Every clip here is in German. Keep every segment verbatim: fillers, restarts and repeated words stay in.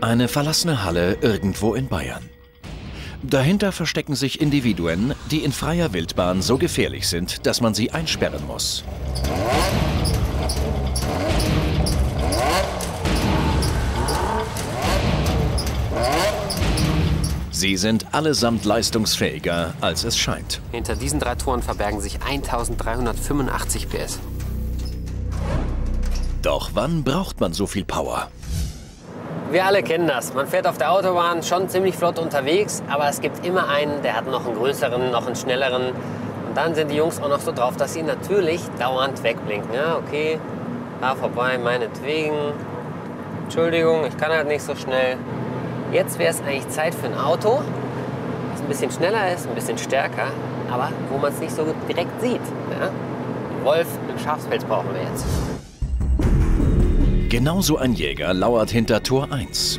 Eine verlassene Halle irgendwo in Bayern. Dahinter verstecken sich Individuen, die in freier Wildbahn so gefährlich sind, dass man sie einsperren muss. Sie sind allesamt leistungsfähiger, als es scheint. Hinter diesen drei Toren verbergen sich eintausenddreihundertfünfundachtzig P S. Doch wann braucht man so viel Power? Wir alle kennen das. Man fährt auf der Autobahn schon ziemlich flott unterwegs, aber es gibt immer einen, der hat noch einen größeren, noch einen schnelleren. Und dann sind die Jungs auch noch so drauf, dass sie natürlich dauernd wegblinken. Ja, okay, da vorbei, meinetwegen. Entschuldigung, ich kann halt nicht so schnell. Jetzt wäre es eigentlich Zeit für ein Auto, das ein bisschen schneller ist, ein bisschen stärker, aber wo man es nicht so direkt sieht. Ja? Wolf mit Schafspelz brauchen wir jetzt. Genauso ein Jäger lauert hinter Tor eins.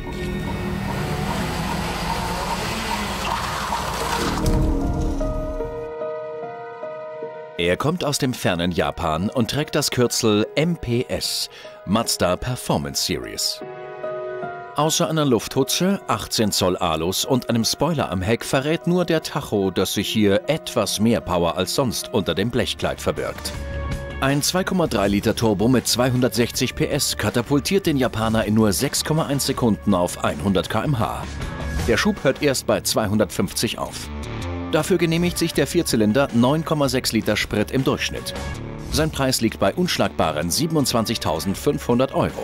Er kommt aus dem fernen Japan und trägt das Kürzel M P S, Mazda Performance Series. Außer einer Lufthutze, achtzehn Zoll Alus und einem Spoiler am Heck verrät nur der Tacho, dass sich hier etwas mehr Power als sonst unter dem Blechkleid verbirgt. Ein zwei Komma drei Liter Turbo mit zweihundertsechzig P S katapultiert den Japaner in nur sechs Komma eins Sekunden auf hundert Kilometer pro Stunde. Der Schub hört erst bei zweihundertfünfzig auf. Dafür genehmigt sich der Vierzylinder neun Komma sechs Liter Sprit im Durchschnitt. Sein Preis liegt bei unschlagbaren siebenundzwanzigtausendfünfhundert Euro.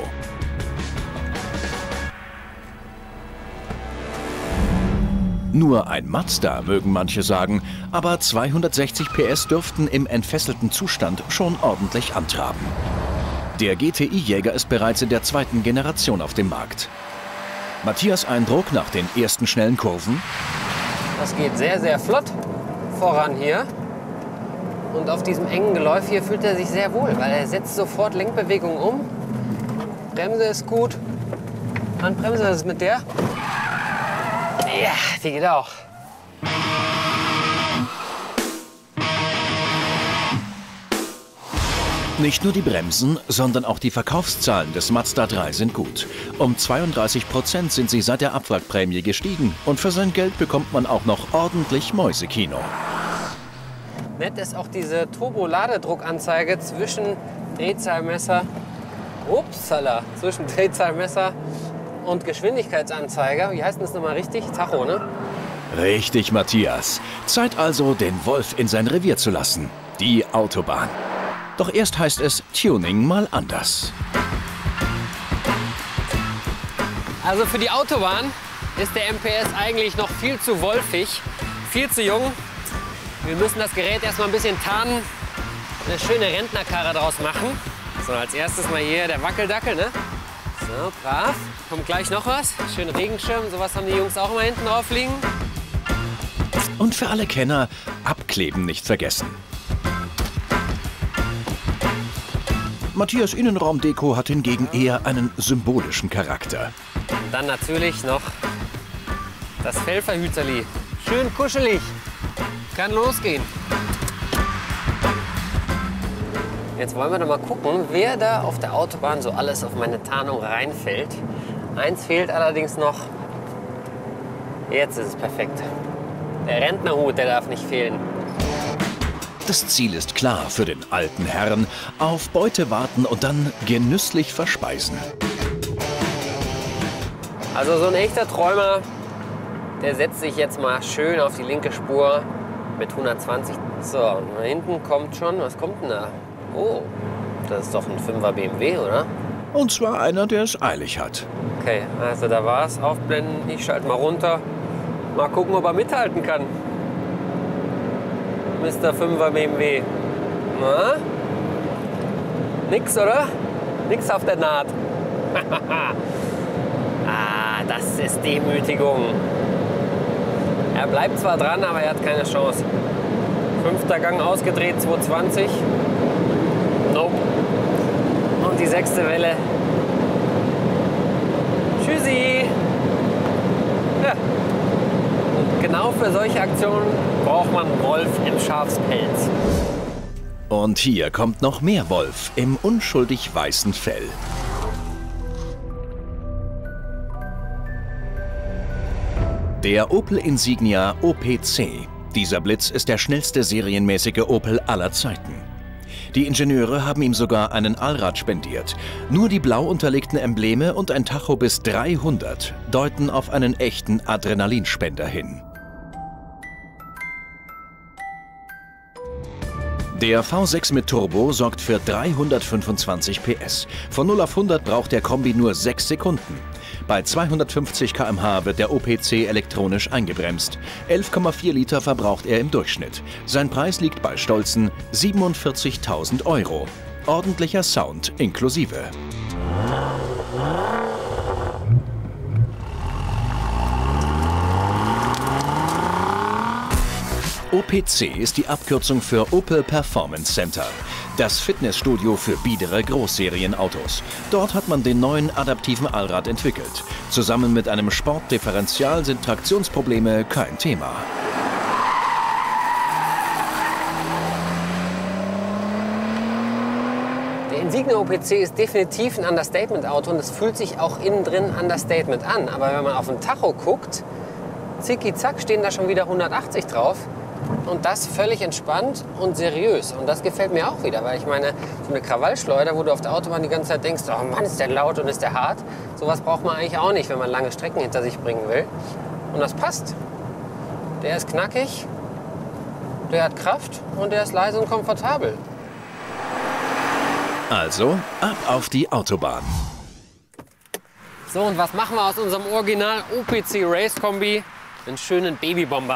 Nur ein Mazda, mögen manche sagen, aber zweihundertsechzig P S dürften im entfesselten Zustand schon ordentlich antraben. Der G T I-Jäger ist bereits in der zweiten Generation auf dem Markt. Matthias' Eindruck nach den ersten schnellen Kurven? Das geht sehr, sehr flott voran hier. Und auf diesem engen Geläuf hier fühlt er sich sehr wohl, weil er setzt sofort Lenkbewegung um. Bremse ist gut. Handbremse, was ist mit der? Ja, die geht auch. Nicht nur die Bremsen, sondern auch die Verkaufszahlen des Mazda drei sind gut. Um zweiunddreißig Prozent sind sie seit der Abwrackprämie gestiegen. Und für sein Geld bekommt man auch noch ordentlich Mäusekino. Nett ist auch diese Turbo-Ladedruckanzeige zwischen Drehzahlmesser, upsala, zwischen Drehzahlmesser und Geschwindigkeitsanzeiger. Wie heißt denn das nochmal richtig? Tacho, ne? Richtig, Matthias. Zeit also, den Wolf in sein Revier zu lassen. Die Autobahn. Doch erst heißt es Tuning mal anders. Also für die Autobahn ist der M P S eigentlich noch viel zu wolfig, viel zu jung. Wir müssen das Gerät erstmal ein bisschen tarnen, eine schöne Rentnerkarre draus machen. So, als erstes mal hier der Wackeldackel, ne? So, brav. Kommt gleich noch was. Schön Regenschirm, sowas haben die Jungs auch immer hinten drauf liegen. Und für alle Kenner, abkleben nicht vergessen. Matthias' Innenraumdeko hat hingegen eher einen symbolischen Charakter. Und dann natürlich noch das Fellverhüterli. Schön kuschelig. Kann losgehen. Jetzt wollen wir doch mal gucken, wer da auf der Autobahn so alles auf meine Tarnung reinfällt. Eins fehlt allerdings noch. Jetzt ist es perfekt. Der Rentnerhut, der darf nicht fehlen. Das Ziel ist klar für den alten Herrn. Auf Beute warten und dann genüsslich verspeisen. Also so ein echter Träumer, der setzt sich jetzt mal schön auf die linke Spur mit hundertzwanzig. So, und da hinten kommt schon, was kommt denn da? Oh, das ist doch ein Fünfer B M W, oder? Und zwar einer, der es eilig hat. Okay, also da war's. Aufblenden, ich schalte mal runter. Mal gucken, ob er mithalten kann. Mister Fünfer B M W. Na? Nix, oder? Nix auf der Naht. Ah, das ist Demütigung. Er bleibt zwar dran, aber er hat keine Chance. Fünfter Gang ausgedreht, zweihundertzwanzig. Nope. Und die sechste Welle. Tschüssi. Ja. Und genau für solche Aktionen braucht man Wolf im Schafspelz. Und hier kommt noch mehr Wolf im unschuldig weißen Fell. Der Opel Insignia O P C. Dieser Blitz ist der schnellste serienmäßige Opel aller Zeiten. Die Ingenieure haben ihm sogar einen Allrad spendiert. Nur die blau unterlegten Embleme und ein Tacho bis dreihundert deuten auf einen echten Adrenalinspender hin. Der V sechs mit Turbo sorgt für dreihundertfünfundzwanzig P S. Von null auf hundert braucht der Kombi nur sechs Sekunden. Bei zweihundertfünfzig Kilometer pro Stunde wird der O P C elektronisch eingebremst. elf Komma vier Liter verbraucht er im Durchschnitt. Sein Preis liegt bei stolzen siebenundvierzigtausend Euro. Ordentlicher Sound inklusive. O P C ist die Abkürzung für Opel Performance Center, das Fitnessstudio für biedere Großserienautos. Dort hat man den neuen adaptiven Allrad entwickelt. Zusammen mit einem Sportdifferential sind Traktionsprobleme kein Thema. Der Insignia O P C ist definitiv ein Understatement-Auto und es fühlt sich auch innen drin Understatement an. Aber wenn man auf den Tacho guckt, zicki zack stehen da schon wieder hundertachtzig drauf. Und das völlig entspannt und seriös. Und das gefällt mir auch wieder, weil ich meine, so eine Krawallschleuder, wo du auf der Autobahn die ganze Zeit denkst, oh Mann, ist der laut und ist der hart. Sowas braucht man eigentlich auch nicht, wenn man lange Strecken hinter sich bringen will. Und das passt. Der ist knackig, der hat Kraft und der ist leise und komfortabel. Also, ab auf die Autobahn. So, und was machen wir aus unserem Original O P C Race Kombi? Einen schönen Babybomber.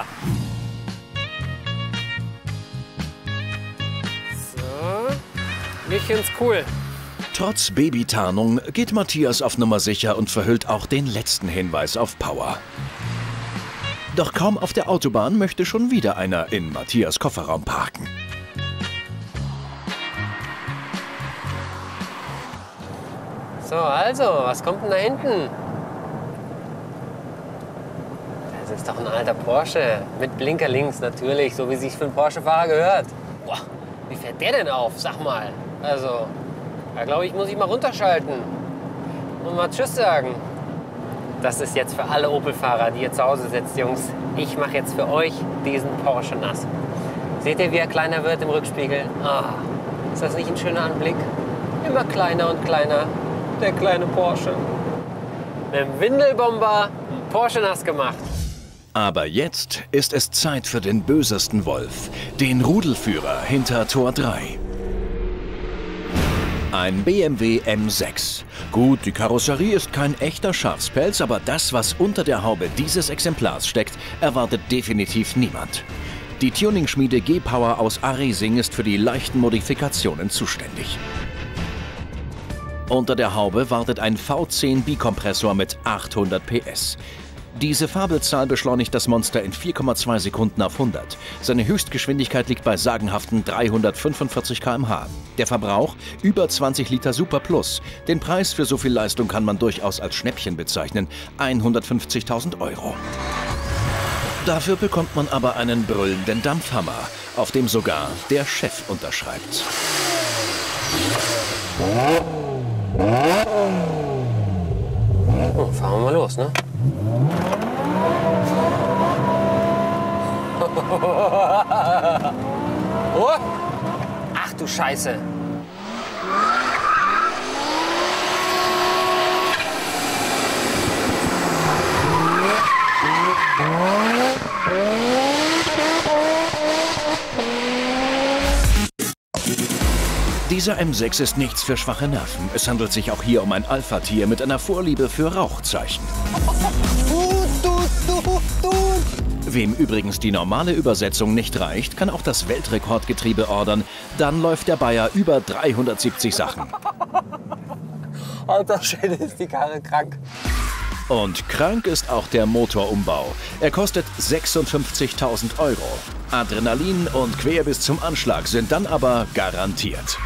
Ich find's cool. Trotz Babytarnung geht Matthias auf Nummer sicher und verhüllt auch den letzten Hinweis auf Power. Doch kaum auf der Autobahn möchte schon wieder einer in Matthias Kofferraum parken. So, also, was kommt denn da hinten? Das ist doch ein alter Porsche. Mit Blinker links natürlich, so wie sich für einen Porsche-Fahrer gehört. Boah, wie fährt der denn auf? Sag mal. Also, da glaube ich, muss ich mal runterschalten und mal Tschüss sagen. Das ist jetzt für alle Opel-Fahrer, die ihr zu Hause sitzt, Jungs. Ich mache jetzt für euch diesen Porsche nass. Seht ihr, wie er kleiner wird im Rückspiegel? Ah, ist das nicht ein schöner Anblick? Immer kleiner und kleiner, der kleine Porsche. Mit dem Windelbomber ein Porsche nass gemacht. Aber jetzt ist es Zeit für den bösesten Wolf, den Rudelführer hinter Tor drei. Ein B M W M sechs. Gut, die Karosserie ist kein echter Schafspelz, aber das, was unter der Haube dieses Exemplars steckt, erwartet definitiv niemand. Die Tuning-Schmiede G-Power aus Aresing ist für die leichten Modifikationen zuständig. Unter der Haube wartet ein V zehn Bikompressor mit achthundert P S. Diese Fabelzahl beschleunigt das Monster in vier Komma zwei Sekunden auf hundert. Seine Höchstgeschwindigkeit liegt bei sagenhaften dreihundertfünfundvierzig Kilometer pro Stunde. Der Verbrauch über zwanzig Liter Super Plus. Den Preis für so viel Leistung kann man durchaus als Schnäppchen bezeichnen. hundertfünfzigtausend Euro. Dafür bekommt man aber einen brüllenden Dampfhammer, auf dem sogar der Chef unterschreibt. Oh, fahren wir mal los, ne? Oh. Ach du Scheiße. Dieser M sechs ist nichts für schwache Nerven. Es handelt sich auch hier um ein Alpha-Tier mit einer Vorliebe für Rauchzeichen. Wem übrigens die normale Übersetzung nicht reicht, kann auch das Weltrekordgetriebe ordern. Dann läuft der Bayer über dreihundertsiebzig Sachen. Alter Schwede, ist die Karre krank. Und krank ist auch der Motorumbau. Er kostet sechsundfünfzigtausend Euro. Adrenalin und quer bis zum Anschlag sind dann aber garantiert.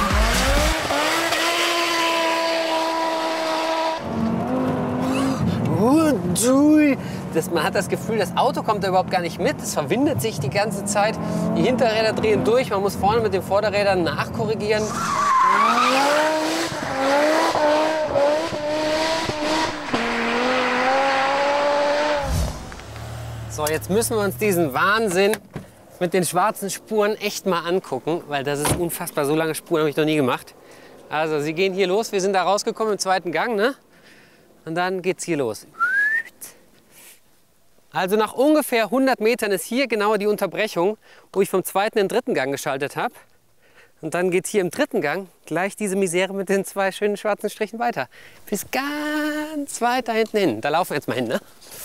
Oh, das, man hat das Gefühl, das Auto kommt da überhaupt gar nicht mit. Es verwindet sich die ganze Zeit. Die Hinterräder drehen durch. Man muss vorne mit den Vorderrädern nachkorrigieren. So, jetzt müssen wir uns diesen Wahnsinn mit den schwarzen Spuren echt mal angucken, weil das ist unfassbar. So lange Spuren habe ich noch nie gemacht. Also, sie gehen hier los. Wir sind da rausgekommen im zweiten Gang, ne? Und dann geht's hier los. Also nach ungefähr hundert Metern ist hier genau die Unterbrechung, wo ich vom zweiten in den dritten Gang geschaltet habe. Und dann geht hier im dritten Gang gleich diese Misere mit den zwei schönen schwarzen Strichen weiter. Bis ganz weit da hinten hin. Da laufen wir jetzt mal hin, ne?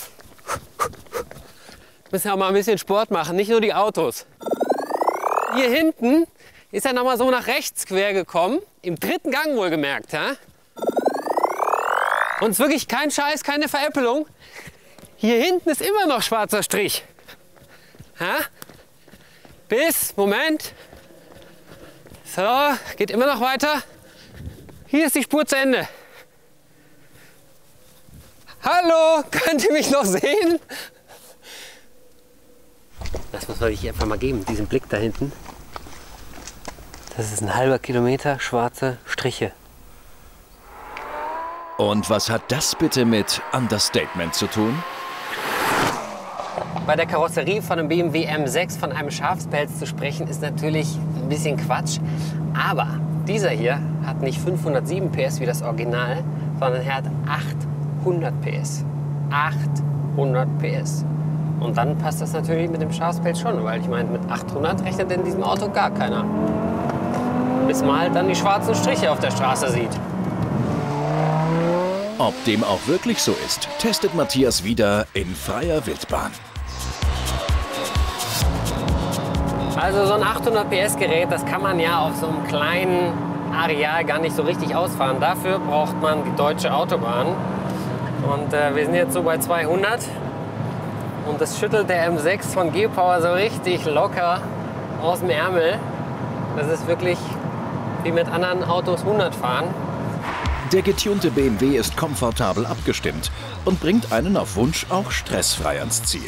Müssen ja auch mal ein bisschen Sport machen, nicht nur die Autos. Hier hinten ist er noch mal so nach rechts quer gekommen. Im dritten Gang wohlgemerkt, ja? Und es ist wirklich kein Scheiß, keine Veräppelung. Hier hinten ist immer noch schwarzer Strich. Ja? Bis, Moment. So, geht immer noch weiter. Hier ist die Spur zu Ende. Hallo, könnt ihr mich noch sehen? Das muss man sich einfach mal geben, diesen Blick da hinten. Das ist ein halber Kilometer schwarze Striche. Und was hat das bitte mit Understatement zu tun? Bei der Karosserie von einem B M W M sechs von einem Schafspelz zu sprechen, ist natürlich ein bisschen Quatsch. Aber dieser hier hat nicht fünfhundertsieben P S wie das Original, sondern er hat achthundert P S. achthundert P S. Und dann passt das natürlich mit dem Schafspelz schon, weil ich meine, mit achthundert rechnet in diesem Auto gar keiner. Bis man halt dann die schwarzen Striche auf der Straße sieht. Ob dem auch wirklich so ist, testet Matthias wieder in freier Wildbahn. Also so ein achthundert P S Gerät, das kann man ja auf so einem kleinen Areal gar nicht so richtig ausfahren. Dafür braucht man die deutsche Autobahn. Und äh, wir sind jetzt so bei zweihundert. Und das schüttelt der M sechs von G-Power so richtig locker aus dem Ärmel. Das ist wirklich wie mit anderen Autos hundert fahren. Der getunte B M W ist komfortabel abgestimmt und bringt einen auf Wunsch auch stressfrei ans Ziel.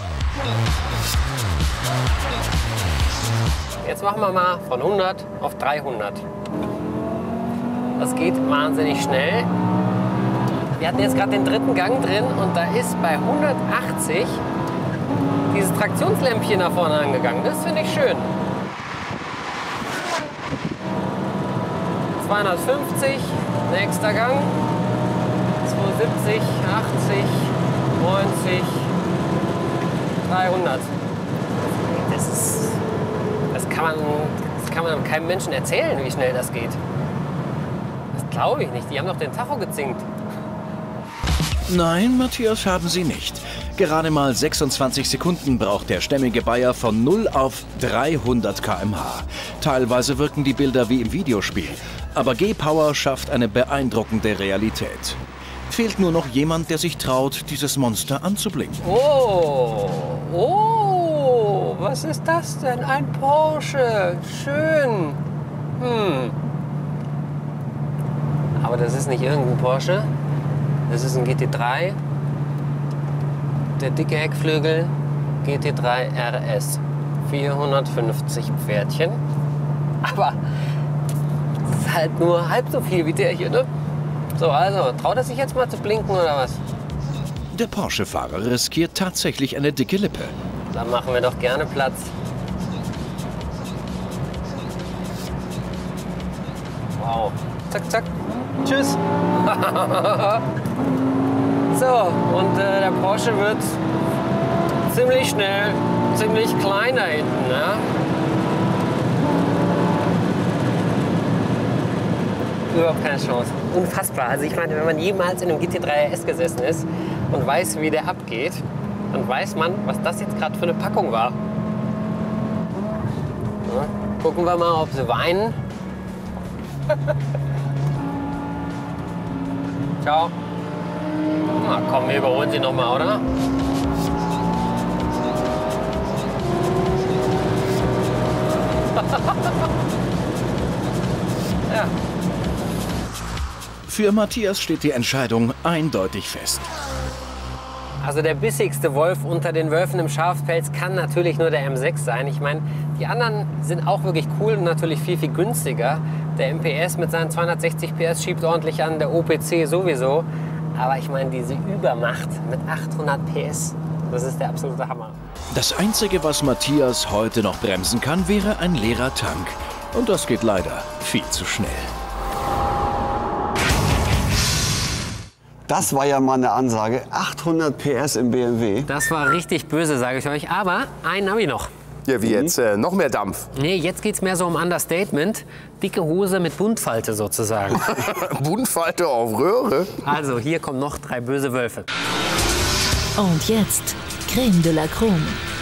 Jetzt machen wir mal von hundert auf dreihundert. Das geht wahnsinnig schnell. Wir hatten jetzt gerade den dritten Gang drin und da ist bei hundertachtzig dieses Traktionslämpchen nach vorne angegangen. Das finde ich schön. zweihundertfünfzig, nächster Gang. zweihundertsiebzig, achtzig, neunzig, dreihundert. Das ist, das kann man, das kann man keinem Menschen erzählen, wie schnell das geht. Das glaube ich nicht. Die haben doch den Tacho gezinkt. Nein, Matthias, haben sie nicht. Gerade mal sechsundzwanzig Sekunden braucht der stämmige Bayer von null auf dreihundert Kilometer pro Stunde. Teilweise wirken die Bilder wie im Videospiel. Aber G-Power schafft eine beeindruckende Realität. Fehlt nur noch jemand, der sich traut, dieses Monster anzublinken. Oh, oh, was ist das denn? Ein Porsche. Schön. Hm. Aber das ist nicht irgendein Porsche. Das ist ein G T drei. Der dicke Heckflügel G T drei R S. vierhundertfünfzig Pferdchen. Aber das ist halt nur halb so viel wie der hier, ne? So, also, traut er sich jetzt mal zu blinken oder was? Der Porsche-Fahrer riskiert tatsächlich eine dicke Lippe. Dann machen wir doch gerne Platz. Wow. Zack, zack. Tschüss. So, und äh, der Porsche wird ziemlich schnell, ziemlich klein da hinten, ne? Überhaupt keine Chance. Unfassbar. Also ich meine, wenn man jemals in einem G T drei R S gesessen ist und weiß, wie der abgeht, dann weiß man, was das jetzt gerade für eine Packung war. Ja, gucken wir mal, ob sie weinen. Ciao. Na komm, wir überholen sie noch mal, oder? Ja. Für Matthias steht die Entscheidung eindeutig fest. Also der bissigste Wolf unter den Wölfen im Schafspelz kann natürlich nur der M sechs sein. Ich meine, die anderen sind auch wirklich cool und natürlich viel, viel günstiger. Der M P S mit seinen zweihundertsechzig P S schiebt ordentlich an, der O P C sowieso. Aber ich meine, diese Übermacht mit achthundert P S, Das ist der absolute Hammer. Das Einzige, was Matthias heute noch bremsen kann, wäre ein leerer Tank. Und das geht leider viel zu schnell. Das war ja mal eine Ansage. achthundert P S im B M W. Das war richtig böse, sage ich euch. Aber einen habe ich noch. Ja, wie jetzt? Äh, noch mehr Dampf? Nee, jetzt geht's mehr so um Understatement. Dicke Hose mit Buntfalte sozusagen. Buntfalte auf Röhre? Also, hier kommen noch drei böse Wölfe. Und jetzt Creme de la Chrome.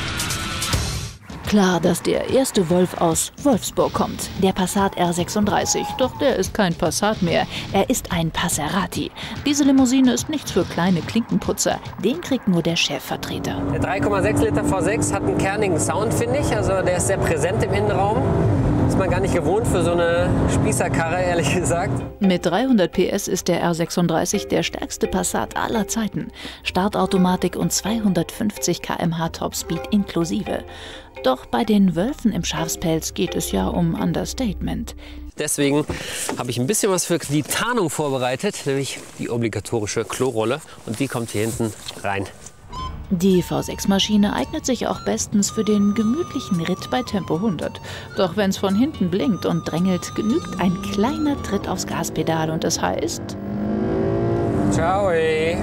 Klar, dass der erste Wolf aus Wolfsburg kommt, der Passat R sechsunddreißig. Doch der ist kein Passat mehr, er ist ein Passerati. Diese Limousine ist nichts für kleine Klinkenputzer, den kriegt nur der Chefvertreter. Der drei Komma sechs Liter V sechs hat einen kernigen Sound, finde ich. Also der ist sehr präsent im Innenraum. Ist man gar nicht gewohnt für so eine Spießerkarre, ehrlich gesagt. Mit dreihundert P S ist der R sechsunddreißig der stärkste Passat aller Zeiten. Startautomatik und zweihundertfünfzig Kilometer pro Stunde Topspeed inklusive. Doch bei den Wölfen im Schafspelz geht es ja um Understatement. Deswegen habe ich ein bisschen was für die Tarnung vorbereitet, nämlich die obligatorische Klorolle. Und die kommt hier hinten rein. Die V sechs Maschine eignet sich auch bestens für den gemütlichen Ritt bei Tempo hundert. Doch wenn es von hinten blinkt und drängelt, genügt ein kleiner Tritt aufs Gaspedal und das heißt... Ciao, ey.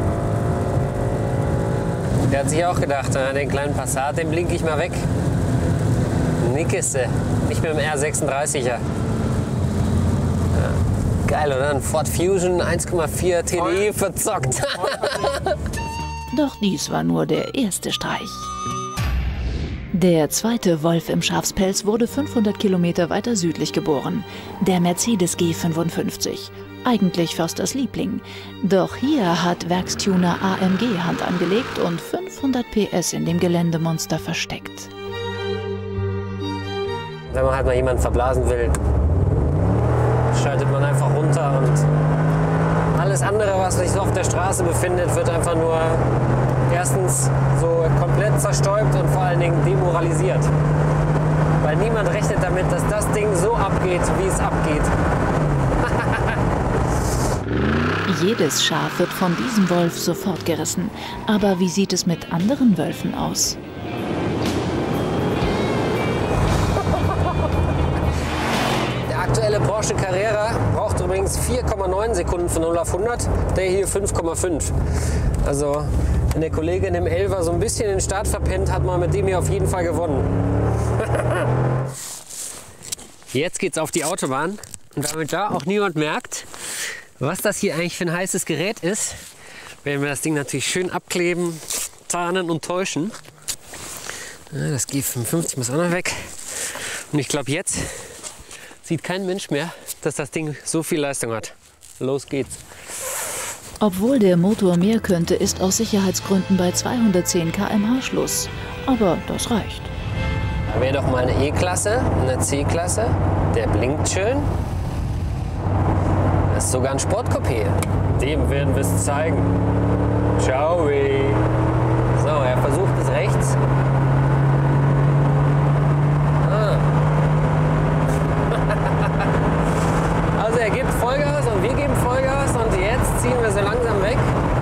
Der hat sich auch gedacht, den kleinen Passat, den blinke ich mal weg. Nickeste, nicht mit dem R sechsunddreißiger. Ja. Geil, oder? Ein Ford Fusion eins Komma vier T D I verzockt. Doch dies war nur der erste Streich. Der zweite Wolf im Schafspelz wurde fünfhundert Kilometer weiter südlich geboren. Der Mercedes G fünfundfünfzig. Eigentlich Försters Liebling. Doch hier hat Werkstuner A M G Hand angelegt und fünfhundert P S in dem Geländemonster versteckt. Wenn man halt mal jemanden verblasen will, schaltet man einfach runter und alles andere, was sich so auf der Straße befindet, wird einfach nur erstens so komplett zerstäubt und vor allen Dingen demoralisiert. Weil niemand rechnet damit, dass das Ding so abgeht, wie es abgeht. Jedes Schaf wird von diesem Wolf sofort gerissen. Aber wie sieht es mit anderen Wölfen aus? Der aktuelle Porsche Carrera braucht übrigens vier Komma neun Sekunden von null auf hundert, der hier fünf Komma fünf. Also wenn der Kollege in dem Elfer so ein bisschen den Start verpennt, hat man mit dem hier auf jeden Fall gewonnen. Jetzt geht's auf die Autobahn und damit da auch niemand merkt, was das hier eigentlich für ein heißes Gerät ist, werden wir das Ding natürlich schön abkleben, tarnen und täuschen. Ja, das G fünfundfünfzig muss auch noch weg. Und ich glaube, jetzt sieht kein Mensch mehr, dass das Ding so viel Leistung hat. Los geht's. Obwohl der Motor mehr könnte, ist aus Sicherheitsgründen bei zweihundertzehn Kilometer pro Stunde Schluss. Aber das reicht. Da wäre doch mal eine E-Klasse, eine C-Klasse. Der blinkt schön. Das ist sogar ein Sportcoupé. Dem werden wir es zeigen. Ciao. So, er versucht es rechts. Ah. Also er gibt Vollgas und wir geben Vollgas und jetzt ziehen wir so langsam weg.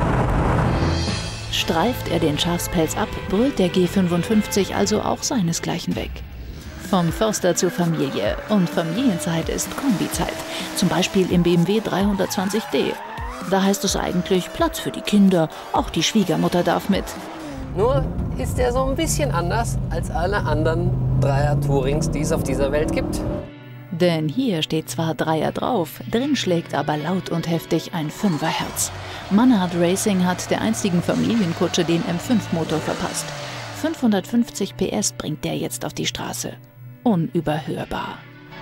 Streift er den Schafspelz ab, brüllt der G fünfundfünfzig also auch seinesgleichen weg. Vom Förster zur Familie. Und Familienzeit ist Kombizeit. Zum Beispiel im B M W dreihundertzwanzig D. Da heißt es eigentlich Platz für die Kinder, auch die Schwiegermutter darf mit. Nur ist er so ein bisschen anders als alle anderen Dreier-Tourings, die es auf dieser Welt gibt. Denn hier steht zwar Dreier drauf, drin schlägt aber laut und heftig ein Fünferherz. Manhard Racing hat der einzigen Familienkutsche den M fünf Motor verpasst. fünfhundertfünfzig P S bringt der jetzt auf die Straße. Unüberhörbar.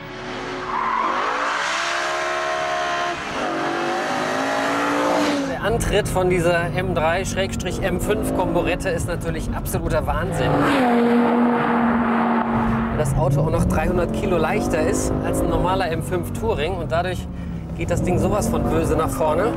Der Antritt von dieser M drei M fünf Komborette ist natürlich absoluter Wahnsinn. Weil das Auto auch noch dreihundert Kilo leichter ist als ein normaler M fünf Touring und dadurch geht das Ding sowas von böse nach vorne.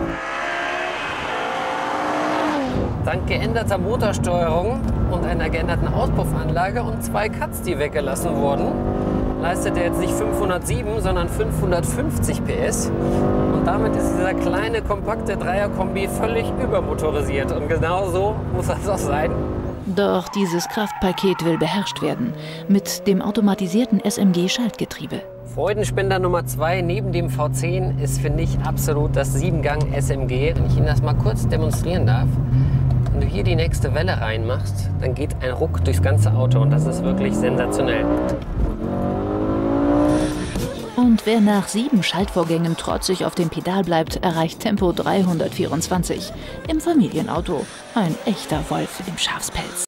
Dank geänderter Motorsteuerung und einer geänderten Auspuffanlage und zwei Cuts, die weggelassen wurden, leistet er jetzt nicht fünfhundertsieben, sondern fünfhundertfünfzig P S. Und damit ist dieser kleine, kompakte Dreier-Kombi völlig übermotorisiert. Und genau so muss das auch sein. Doch dieses Kraftpaket will beherrscht werden mit dem automatisierten S M G-Schaltgetriebe. Freudenspender Nummer zwei neben dem V zehn ist, finde ich, absolut das Siebengang S M G. Wenn ich Ihnen das mal kurz demonstrieren darf. Wenn du hier die nächste Welle reinmachst, dann geht ein Ruck durchs ganze Auto und das ist wirklich sensationell. Und wer nach sieben Schaltvorgängen trotzig auf dem Pedal bleibt, erreicht Tempo dreihundertvierundzwanzig. Im Familienauto ein echter Wolf im Schafspelz.